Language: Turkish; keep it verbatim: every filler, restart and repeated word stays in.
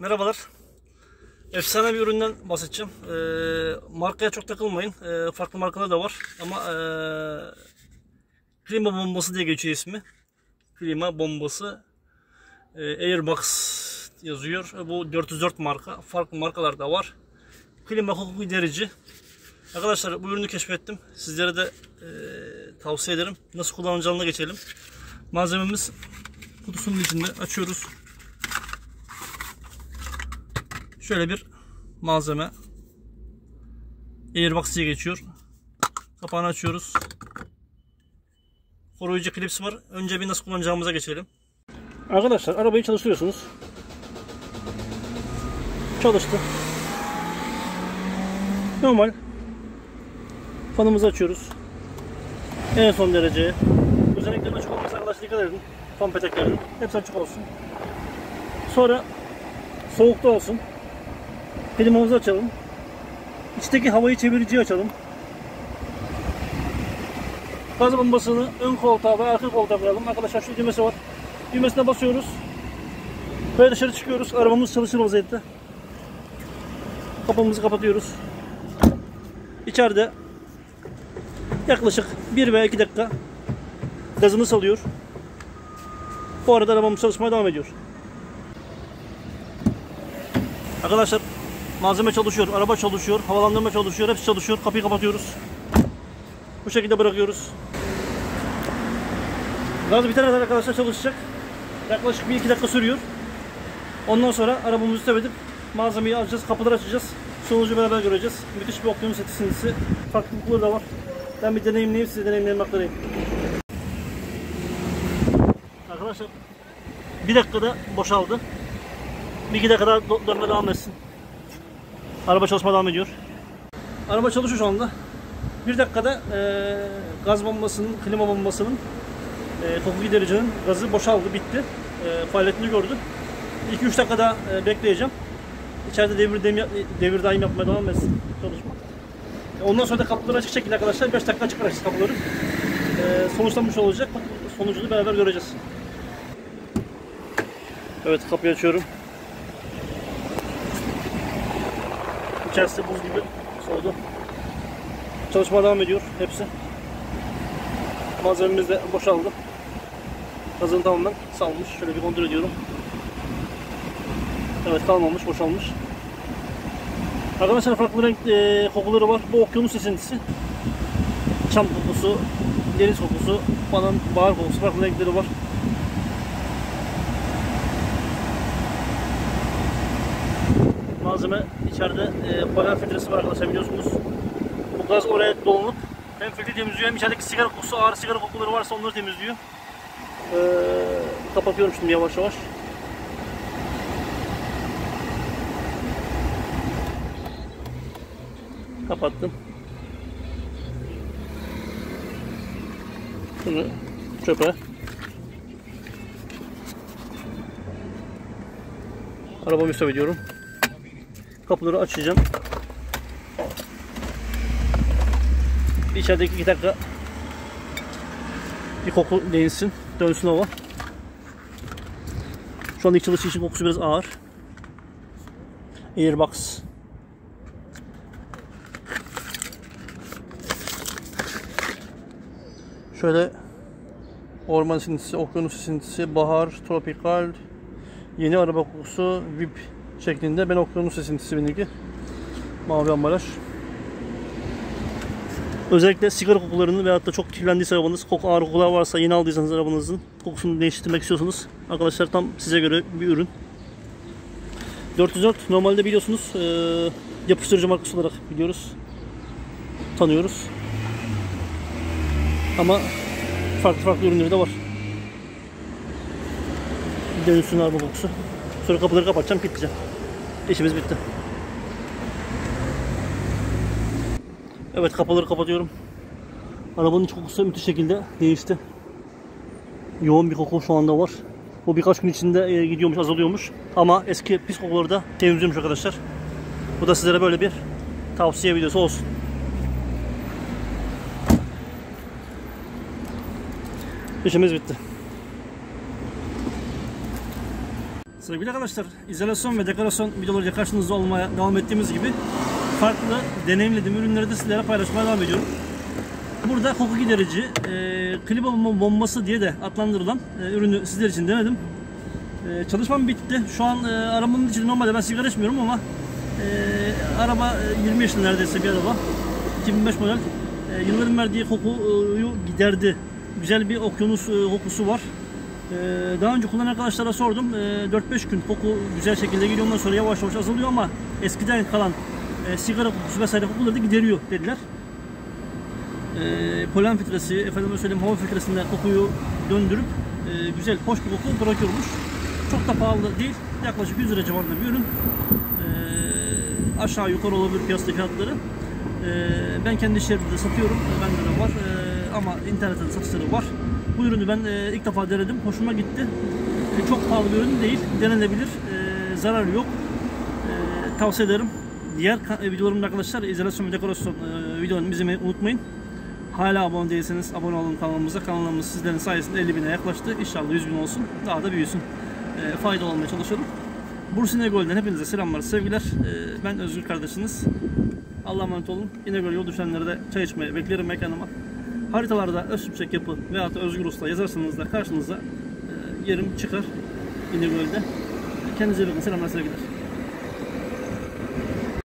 Merhabalar. Efsane bir üründen bahsedeceğim. E, markaya çok takılmayın. E, farklı markalar da var. Ama e, klima bombası diye geçiyor ismi. Klima bombası. E, Airbox yazıyor. Bu dört yüz dört marka. Farklı markalar da var. Klima koku giderici. Arkadaşlar bu ürünü keşfettim. Sizlere de e, tavsiye ederim. Nasıl kullanacağına geçelim. Malzememiz kutusunun içinde. Açıyoruz. Şöyle bir malzeme. Airbox diye geçiyor. Kapağını açıyoruz. Koruyucu klips var. Önce bir nasıl kullanacağımıza geçelim. Arkadaşlar arabayı çalıştırıyorsunuz. Çalıştı. Normal. Fanımızı açıyoruz. En son dereceye. Özellikle açık olması arkadaşlar dikkat edin. Fan peteklerinin. Hepsi açık olsun. Sonra soğukta olsun. Klimamızı açalım. İçteki havayı çeviriciyi açalım. Gaz bombasını ön koltuğa ve arka koltuğa koyalım. Arkadaşlar şu düğmesi var. Düğmesine basıyoruz. Böyle dışarı çıkıyoruz. Arabamız çalışır vaziyette. Kapımızı kapatıyoruz. İçeride yaklaşık bir veya iki dakika gazını salıyor. Bu arada arabamız çalışmaya devam ediyor. Arkadaşlar malzeme çalışıyor, araba çalışıyor, havalandırma çalışıyor, hepsi çalışıyor. Kapıyı kapatıyoruz. Bu şekilde bırakıyoruz. Gaz bitene kadar arkadaşlar çalışacak. Yaklaşık bir iki dakika sürüyor. Ondan sonra arabamızı tep edip malzemeyi alacağız, kapıları açacağız. Sonucu beraber göreceğiz. Müthiş bir okyanus etisindisi. Farklılıkları da var. Ben bir deneyimleyeyim, size deneyimlerimi aktarayım. Arkadaşlar bir dakikada boşaldı. Bir iki dakika daha dönme devam etsin. Araba çalışma devam ediyor. Araba çalışıyor şu anda. Bir dakikada e, gaz bombasının, klima bombasının, e, koku gidericinin gazı boşaldı, bitti. E, faaliyetini gördü. iki üç dakika daha e, bekleyeceğim. İçeride devir, devir, devir daim yapmaya devam etsin çalışma. Ondan sonra da kapıları açık şekilde arkadaşlar beş dakika açık bırakacağız kapıları. E, sonuçlanmış olacak. Sonucunu beraber göreceğiz. Evet, kapıyı açıyorum. İçerisi buz gibi soğudu. Çalışma devam ediyor hepsi. Malzememiz de boşaldı. Gazını tamamen salmış. Şöyle bir kontrol ediyorum. Evet, kalmamış, boşalmış. Arkadaşlar farklı renk e, kokuları var. Bu okyanus esintisi. Çam kokusu, deniz kokusu falan, bahar kokusu, farklı renkleri var. Malzeme içeride e, panel filtresi var arkadaşlar, biliyorsunuz. Bu gaz oraya dolanıp hem filtre temizliyor hem içerideki sigara kokusu, ağır sigara kokuları varsa onları temizliyor. Ee, kapatıyorum şimdi yavaş yavaş. Kapattım. Şunu çöpe. Arabamı stop ediyorum. Kapıları açacağım. İçerideki iki dakika bir koku değinsin, dönsün hava. Şu anda ilk çalışı için kokusu biraz ağır. Airbox. Şöyle orman esintisi, okyanus esintisi, bahar, tropikal, yeni araba kokusu, V I P şeklinde. Ben okyanus esintisi benimki. Mavi ambalaj. Özellikle sigara kokularını veyahut da çok kirlendiyse arabanız, koku ağır kokular varsa, yeni aldıysanız arabanızın kokusunu değiştirmek istiyorsanız arkadaşlar tam size göre bir ürün. dört yüz dört normalde biliyorsunuz e, yapıştırıcı markası olarak biliyoruz, tanıyoruz. Ama farklı farklı ürünleri de var. Dönüşsün araba kokusu. Sonra kapıları kapatacağım, gideceğim. İşimiz bitti. Evet, kapıları kapatıyorum. Arabanın kokusu müthiş şekilde değişti. Yoğun bir koku şu anda var. Bu birkaç gün içinde gidiyormuş, azalıyormuş. Ama eski pis kokuları da temizliyormuş arkadaşlar. Bu da sizlere böyle bir tavsiye videosu olsun. İşimiz bitti. Sevgili arkadaşlar, izolasyon ve dekorasyon videolarıyla karşınızda olmaya devam ettiğimiz gibi farklı deneyimlediğim ürünleri de sizlere paylaşmaya devam ediyorum. Burada koku giderici, e, klima bombası diye de adlandırılan e, ürünü sizler için denedim. E, çalışmam bitti. Şu an e, arabanın içinde normalde ben sigara içmiyorum ama e, araba e, yirmi yaşında neredeyse bir araba. iki bin beş model. E, yılların verdiği kokuyu giderdi. Güzel bir okyanus e, kokusu var. E, daha önce kullanan arkadaşlara sordum. E, dört beş gün koku güzel şekilde geliyor. Ondan sonra yavaş yavaş azalıyor ama eskiden kalan e, sigara kokusu vesaire kokuları da gideriyor dediler. E, polen filtresi, efendime söyleyeyim hava filtresinde kokuyu döndürüp e, güzel, hoş bir koku bırakıyormuş. Çok da pahalı değil. Yaklaşık yüz lira civarında bir ürün. E, aşağı yukarı olabilir piyasada fiyatları. E, ben kendi iş yerimde satıyorum. E, bende de var. E, ama internette de satışları var. Bu ürünü ben e, ilk defa denedim. Hoşuma gitti. E, çok pahalı bir ürün değil. Denenebilir. E, zararı yok. E, tavsiye ederim. Diğer videolarımda arkadaşlar izolasyon ve dekorasyon e, videolarını izlemeyi unutmayın. Hala abone değilseniz abone olun kanalımıza. Kanalımız sizlerin sayesinde elli bine yaklaştı. İnşallah yüz bin olsun. Daha da büyüsün. E, faydalı olmaya çalışıyorum. Bursa İnegöl'den hepinize selamlar, sevgiler. E, ben Özgür kardeşiniz. Allah'a emanet olun. İnegöl yol düşenleri de çay içmeye beklerim mekanıma. Haritalarda Öztürkçek Yapı veya da Özgür Usta yazarsanız da karşınıza e, yerim çıkar İnegöl'de. Kendinize bakın. Selamlar, sevgiler.